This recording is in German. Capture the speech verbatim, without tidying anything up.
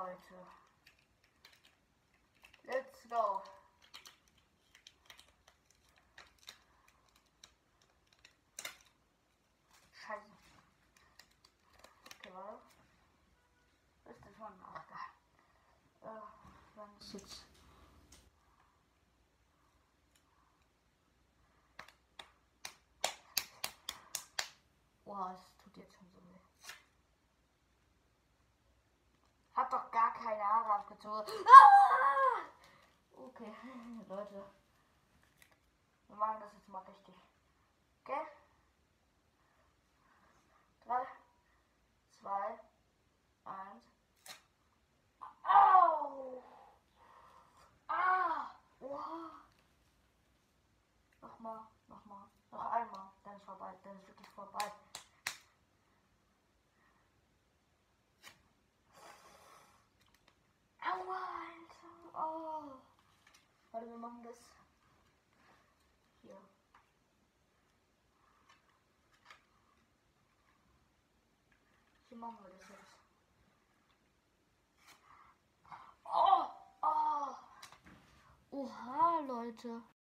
Leute. Let's go. Scheiße. Okay, warte. Ist das schon? Ach, geil. Äh, wann ist jetzt? Boah, es tut jetzt schon so weh. Hab doch gar keine Haare abgezogen. Ah! Okay, Leute. Wir machen das jetzt mal richtig. Okay? drei, zwei, eins. Au! Ah! Oha! Nochmal, nochmal, noch einmal. Dann ist vorbei, dann ist wirklich vorbei. Aua, Alter. Oh. Warte, wir machen das hier. Hier machen wir das jetzt. Oh, oh. Oha, Leute.